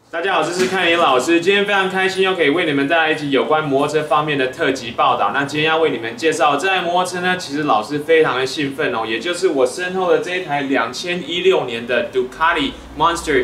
大家好，这是看脸老师。今天非常开心，又可以为你们带来一集有关摩托车方面的特辑报道。那今天要为你们介绍这台摩托车呢，其实老师非常的兴奋哦，也就是我身后的这一台2016年的 Ducati Monster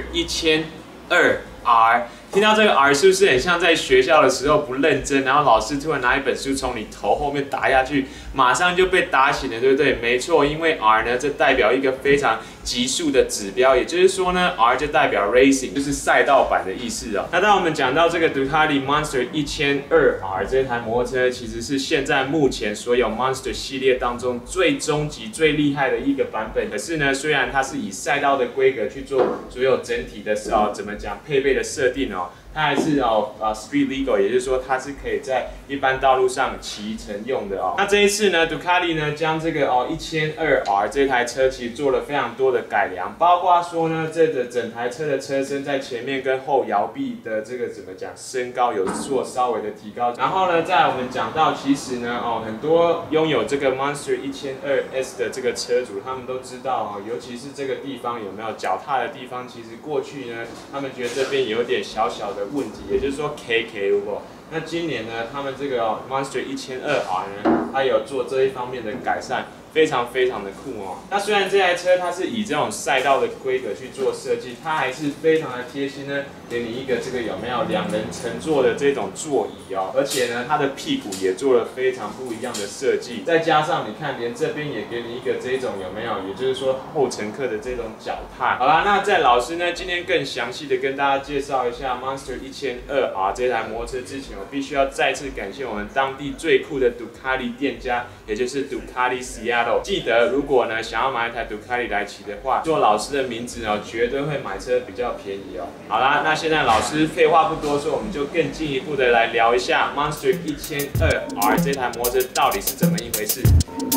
1200R。听到这个 R 是不是很像在学校的时候不认真，然后老师突然拿一本书从你头后面打下去，马上就被打醒了，对不对？没错，因为 R 呢，这代表一个非常极速的指标，也就是说呢 ，R 就代表 racing， 就是赛道版的意思哦。那当我们讲到这个 Ducati Monster 1200R 这台摩托车，其实是现在目前所有 Monster 系列当中最终极、最厉害的一个版本。可是呢，虽然它是以赛道的规格去做所有整体的怎么讲配备的设定哦。它还是street legal， 也就是说它是可以在一般道路上骑乘用的哦。那这一次呢 ，Ducati 呢将这个1200R 这台车其实做了非常多的改良，包括说呢这个整台车的车身在前面跟后摇臂的这个怎么讲身高有做稍微的提高。然后呢，再来我们讲到其实呢很多拥有这个 Monster 1200S 的这个车主，他们都知道尤其是这个地方有没有脚踏的地方，其实过去呢他们觉得这边有点小小的问题，也就是说 KK 如果那今年呢，他们这个Monster 1200R 呢，它有做这一方面的改善，非常非常的酷哦。那虽然这台车它是以这种赛道的规格去做设计，它还是非常的贴心呢，给你一个这个有没有2人乘坐的这种座椅哦，而且呢，它的屁股也做了非常不一样的设计，再加上你看，连这边也给你一个这种有没有，也就是说后乘客的这种脚踏。好啦，那在老师呢今天更详细的跟大家介绍一下 Monster 1200R 这台摩托车之前，我必须要再次感谢我们当地最酷的 Ducati 店家，也就是 Ducati Seattle。记得如果呢想要买一台 Ducati 来骑的话，做老师的名字哦，绝对会买车比较便宜哦。好啦，那现在老师废话不多说，我们就更进一步的来聊一下 Monster 1200R 这台摩托车到底是怎么一回事。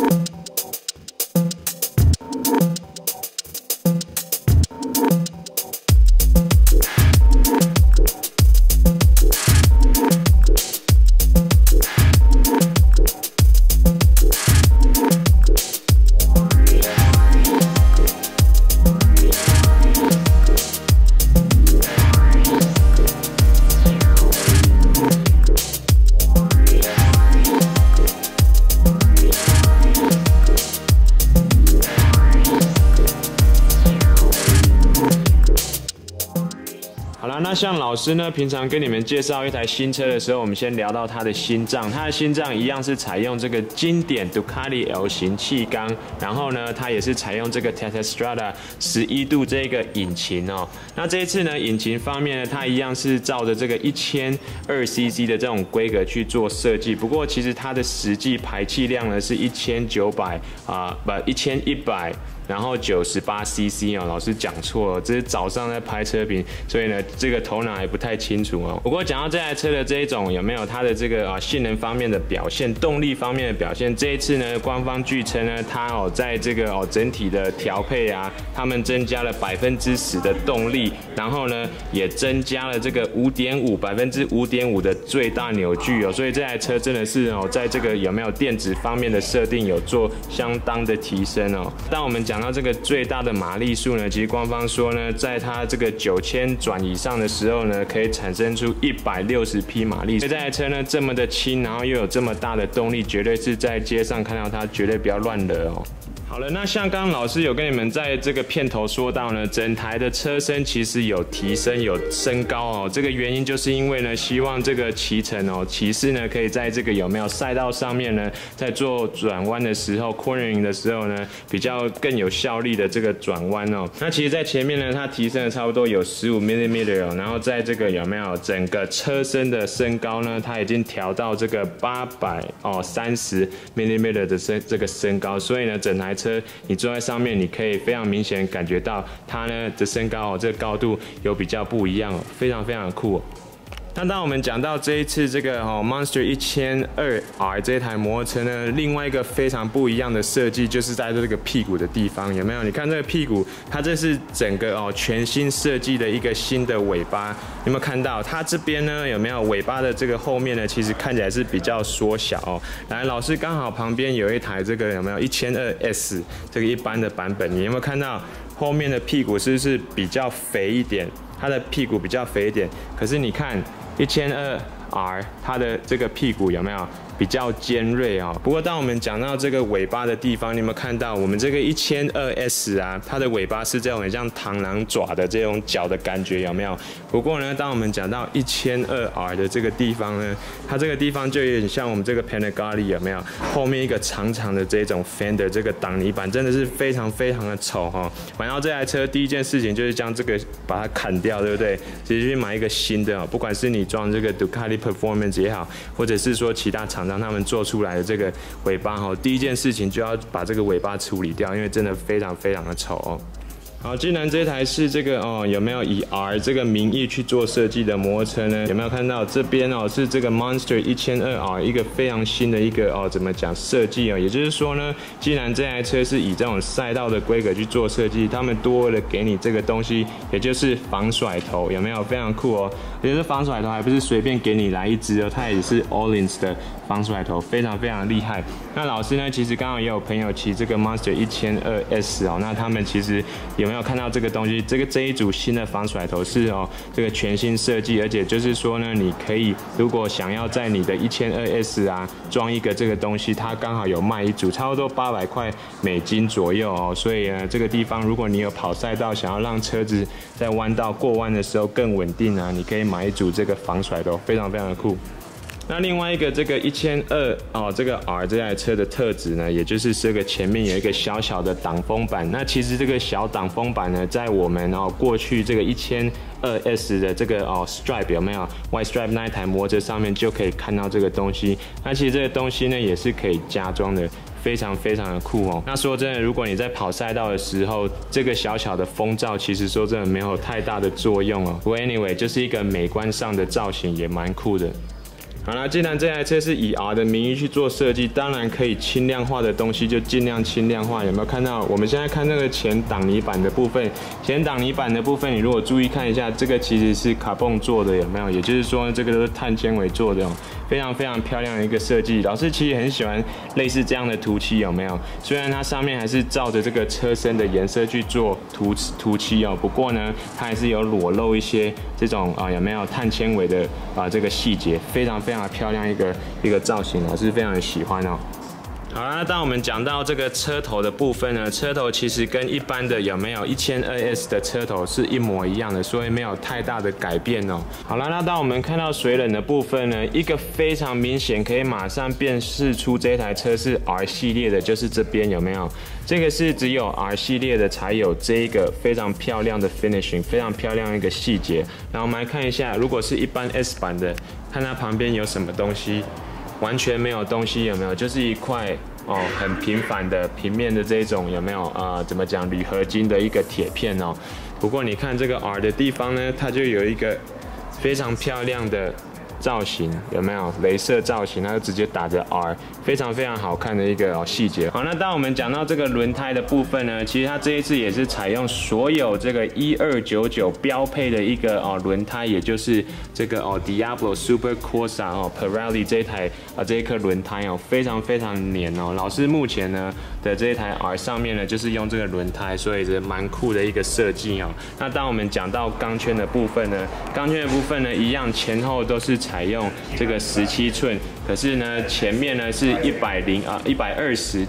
那像老师呢，平常跟你们介绍一台新车的时候，我们先聊到它的心脏。它的心脏一样是采用这个经典 Ducati L 型气缸，然后呢，它也是采用这个 Testastrada 11度这个引擎哦。那这一次呢，引擎方面呢，它一样是照着这个1200cc 的这种规格去做设计。不过其实它的实际排气量呢是19001100。然后98cc 哦，老师讲错了，这是早上在拍车评，所以呢，这个头脑还不太清楚哦。不过讲到这台车的这一种有没有它的这个性能方面的表现、动力方面的表现，这一次呢，官方据称呢，它在这个整体的调配啊，他们增加了10%的动力，然后呢，也增加了这个5.5%的最大扭矩哦，所以这台车真的是在这个有没有电子方面的设定有做相当的提升哦。当我们讲到这个最大的马力数呢，其实官方说呢，在它这个9000转以上的时候呢，可以产生出160匹马力。所以这台车呢这么的轻，然后又有这么大的动力，绝对是在街上看到它绝对不要乱惹哦。好了，那像刚刚老师有跟你们在这个片头说到呢，整台的车身其实有提升、有升高哦。这个原因就是因为呢，希望这个骑乘骑士呢，可以在这个有没有赛道上面呢，在做转弯的时候、cornering 的时候呢，比较更有效率的这个转弯哦。那其实，在前面呢，它提升了差不多有15mm哦，然后在这个有没有整个车身的升高呢，它已经调到这个830mm的这个升高，所以呢，整台车你坐在上面，你可以非常明显感觉到它呢的身高这个高度有比较不一样哦，非常非常的酷哦。那当我们讲到这一次这个Monster 1200R 这台摩托车呢，另外一个非常不一样的设计，就是在这个屁股的地方，有没有？你看这个屁股，它这是整个全新设计的一个新的尾巴，有没有看到？它这边呢有没有尾巴的这个后面呢？其实看起来是比较缩小哦。来，老师刚好旁边有一台这个有没有1200S 这个一般的版本，你有没有看到后面的屁股是不是比较肥一点？ 它的屁股比较肥一点，可是你看1200R 它的这个屁股有没有比较尖锐哦？不过当我们讲到这个尾巴的地方，你有没有看到我们这个1200S 啊，它的尾巴是这种很像螳螂爪的这种角的感觉，有没有？不过呢，当我们讲到1200R 的这个地方呢，它这个地方就有点像我们这个 Panigale 有没有？后面一个长长的这种 fender 这个挡泥板，真的是非常非常的丑哈。买到这台车第一件事情就是将这个把它砍掉，对不对？直接去买一个新的哦，不管是你装这个 Ducati Performance 也好，或者是说其他厂商他们做出来的这个尾巴哈，第一件事情就要把这个尾巴处理掉，因为真的非常非常的丑哦。好，既然这台是这个有没有以 R 这个名义去做设计的摩托车呢？有没有看到这边是这个 Monster 1200R 一个非常新的一个怎么讲设计也就是说呢，既然这台车是以这种赛道的规格去做设计，他们多了给你这个东西，也就是防甩头，有没有非常酷哦？而且这防甩头还不是随便给你来一支哦，它也是 Öhlins 的防甩头，非常非常厉害。那老师呢，其实刚好也有朋友骑这个 Monster 1200S 那他们其实有没有看到这个东西？这一组新的防甩头是这个全新设计，而且就是说呢，你可以如果想要在你的1200S 装一个这个东西，它刚好有卖一组，差不多800块美金左右哦。所以呢，这个地方如果你有跑赛道，想要让车子在弯道过弯的时候更稳定你可以买一组这个防甩头，非常非常的酷。那另外一个这个1200这个 R 这台车的特质呢，也就是这个前面有一个小小的挡风板。那其实这个小挡风板呢，在我们过去这个1200S 的这个Stripe 有没有 White Stripe 那一台摩托车上面就可以看到这个东西。那其实这个东西呢，也是可以加装的。非常非常的酷哦。那说真的，如果你在跑赛道的时候，这个小小的风罩，其实说真的没有太大的作用哦。不过 anyway， 就是一个美观上的造型，也蛮酷的。好了，既然这台车是以 R 的名义去做设计，当然可以轻量化的东西就尽量轻量化。有没有看到？我们现在看那个前挡泥板的部分，前挡泥板的部分，你如果注意看一下，这个其实是carbon做的，有没有？也就是说，这个都是碳纤维做的，非常非常漂亮的一个设计。老师其实很喜欢类似这样的涂漆，有没有？虽然它上面还是照着这个车身的颜色去做涂漆不过呢，它还是有裸露一些这种有没有碳纤维的这个细节，非常非常漂亮一个造型，我是非常的喜欢哦。好啦，那当我们讲到这个车头的部分呢，车头其实跟一般的有没有1200S 的车头是一模一样的，所以没有太大的改变哦。好啦，那当我们看到水冷的部分呢，一个非常明显可以马上辨识出这台车是 R 系列的，就是这边有没有？这个是只有 R 系列的才有这一个非常漂亮的 finishing， 非常漂亮的一个细节。然后我们来看一下，如果是一般 S 版的，看它旁边有什么东西。完全没有东西，有没有？就是一块很平凡的平面的这种，有没有？怎么讲？铝合金的一个铁片哦。不过你看这个 R 的地方呢，它就有一个非常漂亮的造型，有没有？雷射造型，它就直接打着 R， 非常非常好看的一个细节。好，那当我们讲到这个轮胎的部分呢，其实它这一次也是采用所有这个1299标配的一个轮胎，也就是这个Diablo Super Corsa Pirelli 这一台这一颗轮胎非常非常黏哦。老师目前呢的这一台 R 上面呢，就是用这个轮胎，所以是蛮酷的一个设计哦。那当我们讲到钢圈的部分呢，一样前后都是采用这个17寸，可是呢前面呢是120 70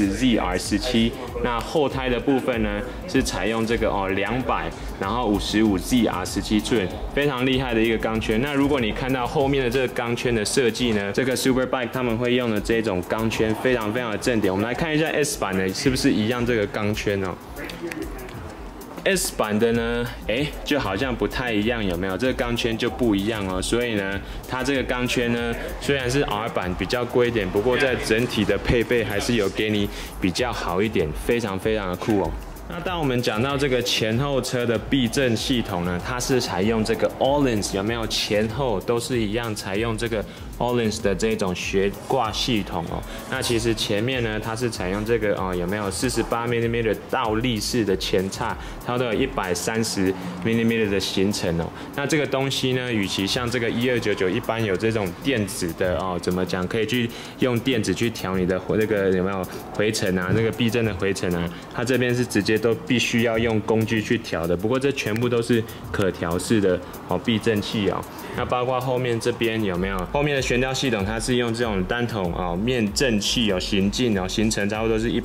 ZR17，那后胎的部分呢是采用这个200，然后55 ZR17寸，非常厉害的一个钢圈。那如果你看到后面的这个钢圈的设计呢，这个 Superbike 他们会用的这种钢圈非常非常的正点。我们来看一下 S 版的是不是一样这个钢圈哦。S 版的呢，就好像不太一样，有没有？这个钢圈就不一样哦。所以呢，它这个钢圈呢，虽然是 R 版比较贵一点，不过在整体的配备还是有给你比较好一点，非常非常的酷哦。那当我们讲到这个前后车的避震系统呢，它是采用这个 Öhlins， 有没有？前后都是一样，采用这个 Öhlins 的这种悬挂系统哦。那其实前面呢，它是采用这个有没有48mm 倒立式的前叉，它都有130mm 的行程哦。那这个东西呢，与其像这个1299一般有这种电子的怎么讲，可以去用电子去调你的那个有没有回程啊，那个避震的回程啊，它这边是直接都必须要用工具去调的。不过这全部都是可调式的避震器哦。那包括后面这边有没有？后面的悬吊系统它是用这种单筒面震器行进行程差不多是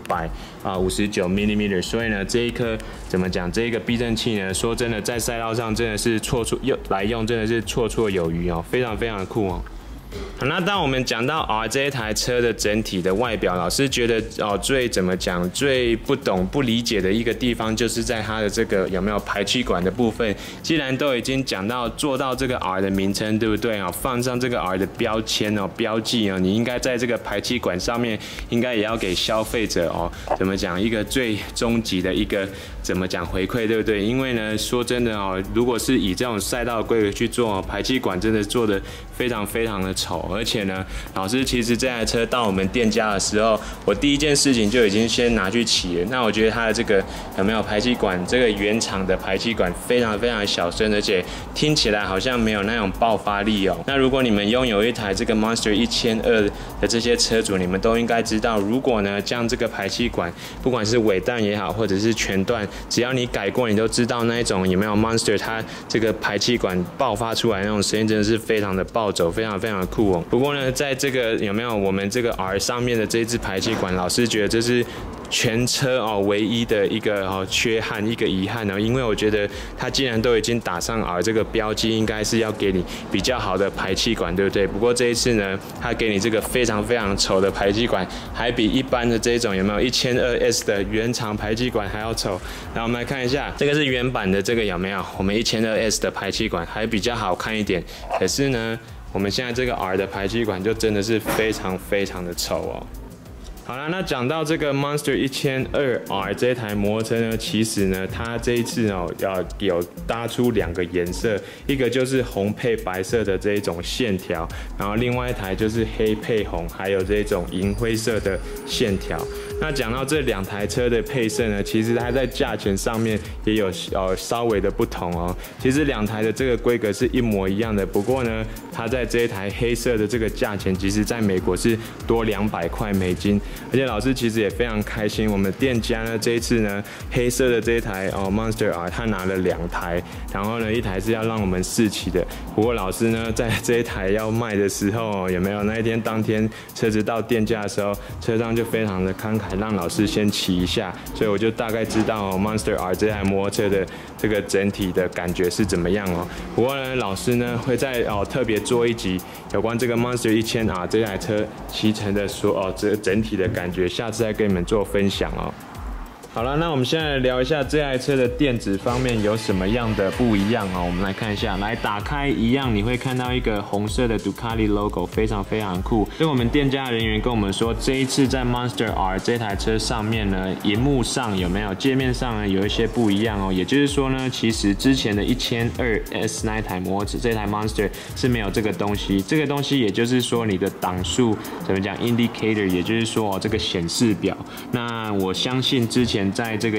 159mm，所以呢这一颗怎么讲？这一个避震器呢，说真的在赛道上真的是来用真的是绰绰有余哦，非常非常的酷哦。好，那当我们讲到这一台车的整体的外表，老师觉得最怎么讲最不懂不理解的一个地方，就是在它的这个有没有排气管的部分。既然都已经讲到做到这个 R 的名称，对不对放上这个 R 的标签标记你应该在这个排气管上面，应该也要给消费者怎么讲一个最终极的一个怎么讲回馈，对不对？因为呢，说真的如果是以这种赛道的规格去做排气管，真的做的非常非常的丑。而且呢，老师其实这台车到我们店家的时候，我第一件事情就已经先拿去骑了。那我觉得它的这个有没有排气管，这个原厂的排气管非常非常小声，而且听起来好像没有那种爆发力那如果你们拥有一台这个 Monster 1200的这些车主，你们都应该知道，如果呢将这个排气管，不管是尾段也好，或者是全段，只要你改过，你都知道那一种有没有 Monster 它这个排气管爆发出来那种声音，真的是非常的暴走，非常非常的酷不过呢，在这个有没有我们这个 R 上面的这一支排气管，老师觉得这是全车唯一的一个缺憾，一个遗憾因为我觉得它既然都已经打上 R 这个标记，应该是要给你比较好的排气管，对不对？不过这一次呢，它给你这个非常非常丑的排气管，还比一般的这种有没有1200S 的原厂排气管还要丑。那我们来看一下，这个是原版的这个有没有？我们1200S 的排气管还比较好看一点，可是呢，我们现在这个 R 的排气管就真的是非常非常的丑好了，那讲到这个 Monster 1200R 这台摩托车呢，其实呢，它这一次有搭出2个颜色，一个就是红配白色的这一种线条，然后另外一台就是黑配红，还有这种银灰色的线条。那讲到这2台车的配色呢，其实它在价钱上面也有稍微的不同其实2台的这个规格是一模一样的，不过呢，它在这一台黑色的这个价钱，其实在美国是多200块美金。而且老师其实也非常开心，我们店家呢这一次呢黑色的这一台Monster R， 他拿了2台，然后呢1台是要让我们试骑的。不过老师呢在这一台要卖的时候有没有那一天当天车子到店家的时候，车商就非常的慷慨，让老师先骑一下，所以我就大概知道Monster R 这台摩托车的这个整体的感觉是怎么样不过呢，老师呢会在特别做一集有关这个 Monster 1000R 这台车骑乘的这整体的感觉，下次再跟你们做分享好了，那我们现在来聊一下这台车的电子方面有什么样的不一样我们来看一下，来打开一样，你会看到一个红色的 Ducati logo， 非常非常酷。所以我们店家人员跟我们说，这一次在 Monster R 这台车上面呢，萤幕上有没有界面上呢有一些不一样也就是说呢，其实之前的1200S 那一台摩托这台 Monster 是没有这个东西。这个东西也就是说你的档数怎么讲 indicator， 也就是说这个显示表。那我相信之前在这个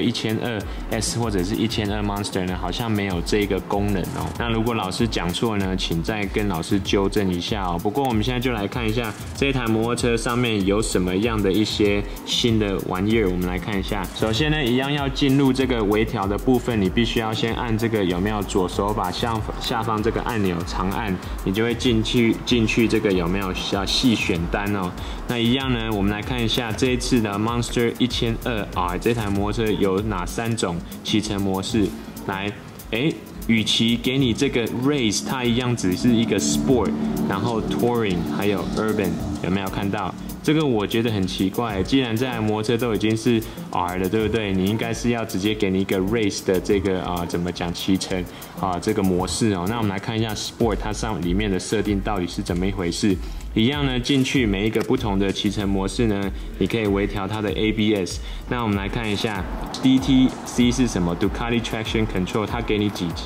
1200S 或者是1200 Monster 呢，好像没有这个功能那如果老师讲错呢，请再跟老师纠正一下不过我们现在就来看一下这一台摩托车上面有什么样的一些新的玩意儿。我们来看一下，首先呢，一样要进入这个微调的部分，你必须要先按这个有没有左手把下方这个按钮长按，你就会进去这个有没有细选单那一样呢，我们来看一下这一次的 Monster 1200R 这台摩托车有哪3种骑乘模式。来，与其给你这个 Race， 它一样只是一个 Sport， 然后 Touring 还有 Urban， 有没有看到？这个我觉得很奇怪，既然这台摩托车都已经是 R 了，对不对？你应该是要直接给你一个 Race 的这个怎么讲骑乘这个模式那我们来看一下 Sport 它里面的设定到底是怎么一回事。一样呢，进去每一个不同的骑乘模式呢，你可以微调它的 ABS。那我们来看一下 DTC 是什么 ？Ducati Traction Control， 它给你几级？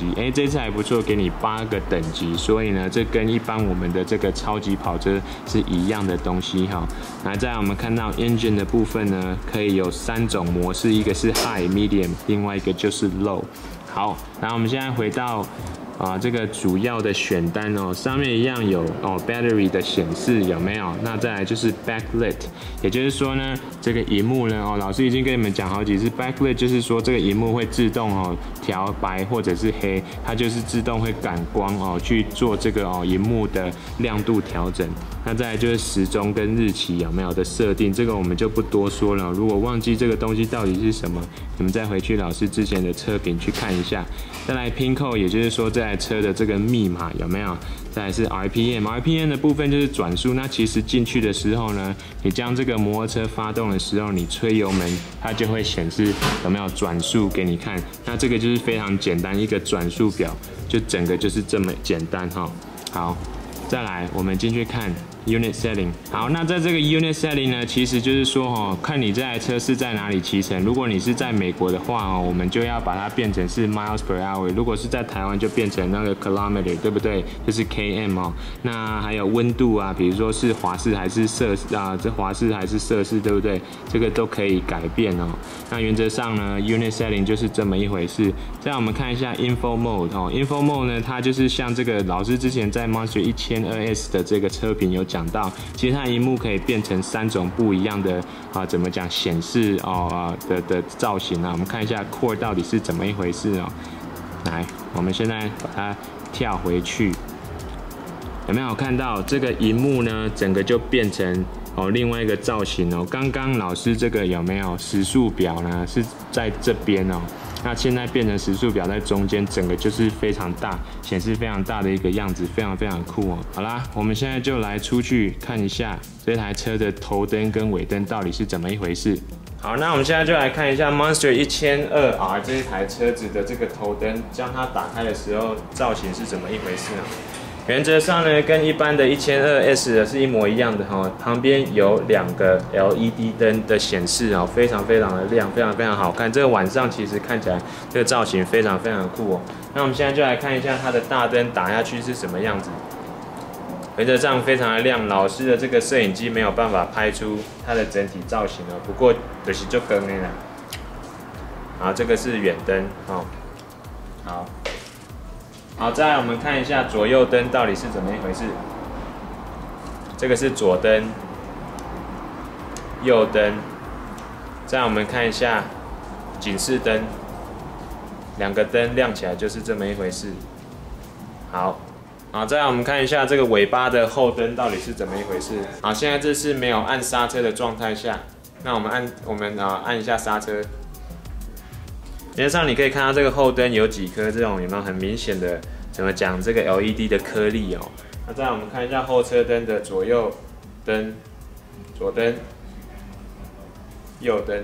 级，这次还不错，给你8个等级，所以呢，这跟一般我们的这个超级跑车是一样的东西哈。那再来我们看到 engine 的部分呢，可以有3种模式，一个是 high、medium， 另外一个就是 low。好，然后我们现在回到这个主要的选单哦，上面一样有battery 的显示有没有？那再来就是 backlit， 也就是说呢，这个萤幕呢老师已经跟你们讲好几次 ，backlit 就是说这个萤幕会自动调白或者是黑，它就是自动会感光去做这个萤幕的亮度调整。那再来就是时钟跟日期有没有的设定，这个我们就不多说了。如果忘记这个东西到底是什么，你们再回去老师之前的车评去看一下。再来 pin code， 也就是说这台车的这个密码有没有？再来是 RPM 的部分就是转速。那其实进去的时候呢，你将这个摩托车发动的时候，你吹油门，它就会显示有没有转速给你看。那这个就是非常简单一个转速表，就整个就是这么简单哈。好，再来我们进去看。Unit setting， 好，那在这个 Unit setting 呢，其实就是说看你这台车是在哪里骑乘。如果你是在美国的话我们就要把它变成是 miles per hour。如果是在台湾就变成那个 kilometer， 对不对？就是 km 那还有温度啊，比如说是华氏还是摄氏这华氏还是摄氏，对不对？这个都可以改变那原则上呢 ，Unit setting 就是这么一回事。再来我们看一下 Info Mode，Info Mode 呢，它就是像这个老师之前在 Monster 1200S 的这个车评有讲到，其实它的萤幕可以变成3种不一样的怎么讲显示的造型我们看一下 Core 到底是怎么一回事来，我们现在把它跳回去，有没有看到这个萤幕呢？整个就变成另外一个造型刚刚老师这个有没有时速表呢？是在这边那现在变成时速表在中间，整个就是非常大，显示非常大的一个样子，非常非常酷好啦，我们现在就来出去看一下这台车的头灯跟尾灯到底是怎么一回事。好，那我们现在就来看一下 Monster 1200R 这一台车子的这个头灯，将它打开的时候造型是怎么一回事原则上呢，跟一般的1200S 的是一模一样的旁边有2个 LED 灯的显示非常非常的亮，非常非常好看。这个晚上其实看起来这个造型非常非常酷那我们现在就来看一下它的大灯打下去是什么样子。原则上非常的亮，老师的这个摄影机没有办法拍出它的整体造型不过就是就跟那啦。好，这个是远灯好，再来我们看一下左右灯到底是怎么一回事。这个是左灯，右灯。再来我们看一下警示灯，2个灯亮起来就是这么一回事。好，再来我们看一下这个尾巴的后灯到底是怎么一回事。好，现在这是没有按刹车的状态下，那我们按一下刹车。原则上你可以看到这个后灯有几颗这种有没有很明显的怎么讲这个 LED 的颗粒那再来我们看一下后车灯的左右灯，左灯、右灯。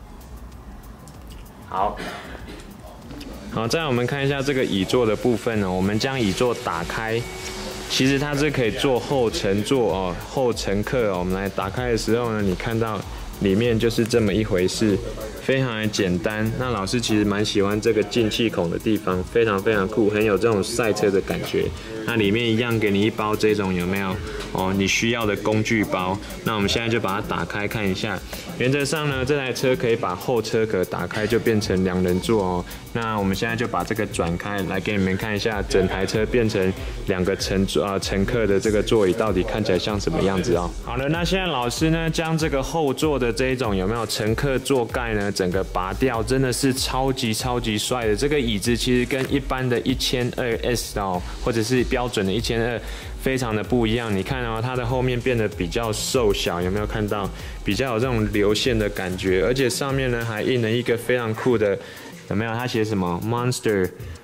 好，再来我们看一下这个椅座的部分我们将椅座打开，其实它是可以做后乘坐后乘客我们来打开的时候呢，你看到里面就是这么一回事，非常的简单。那老师其实蛮喜欢这个进气孔的地方，非常非常酷，很有这种赛车的感觉。那里面一样给你一包这种有没有你需要的工具包。那我们现在就把它打开看一下。原则上呢，这台车可以把后车壳打开，就变成2人座那我们现在就把这个转开，来给你们看一下，整台车变成2个乘客的这个座椅到底看起来像什么样子好了，那现在老师呢将这个后座的这一种有没有乘客座盖呢，整个拔掉，真的是超级帅的。这个椅子其实跟一般的1200S或者是标准的1200非常的不一样。你看它的后面变得比较瘦小，有没有看到？比较有这种流线的感觉，而且上面呢还印了一个非常酷的，有没有？它写什么 Monster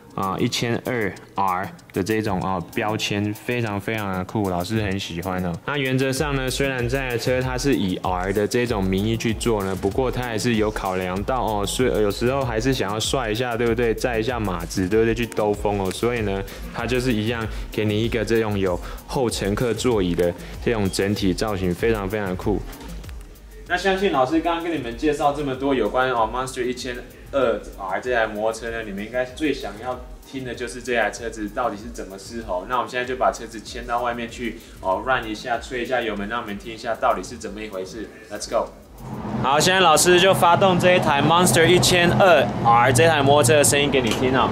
1200R 的这种标签，非常非常的酷，老师很喜欢那原则上呢，虽然这台车它是以 R 的这种名义去做呢，不过它还是有考量到所以有时候还是想要帅一下，对不对？载一下马子，对不对？去兜风所以呢，它就是一样给你一个这种有后乘客座椅的这种整体造型，非常非常的酷。那相信老师刚刚跟你们介绍这么多有关Monster 1200R 这台摩托车呢，你们应该最想要听听的就是这台车子到底是怎么嘶吼。那我们现在就把车子牵到外面去run 一下，吹一下油门，让我们听一下到底是怎么一回事。Let's go。好，现在老师就发动这一台 Monster 1200R 这台摩托车的声音给你听哦。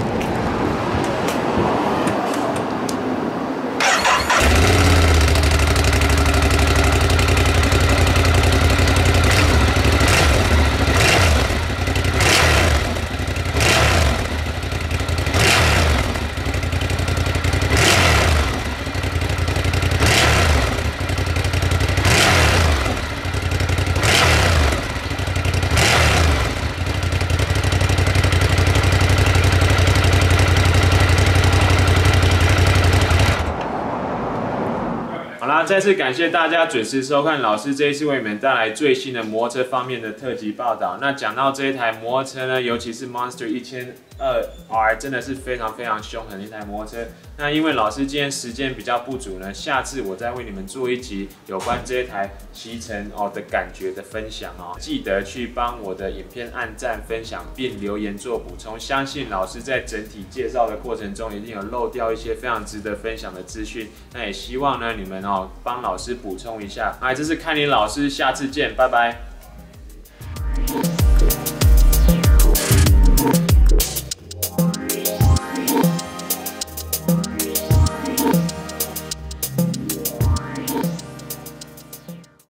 好啦，再次感谢大家准时收看老师这一次为你们带来最新的摩托车方面的特辑报道。那讲到这一台摩托车呢，尤其是 Monster 1200R， 真的是非常非常凶狠的一台摩托车。那因为老师今天时间比较不足呢，下次我再为你们做一集有关这一台骑乘的感觉的分享哦。记得去帮我的影片按赞、分享并留言做补充。相信老师在整体介绍的过程中，一定有漏掉一些非常值得分享的资讯。那也希望呢你们帮老师补充一下。这是看你老师，下次见，拜拜。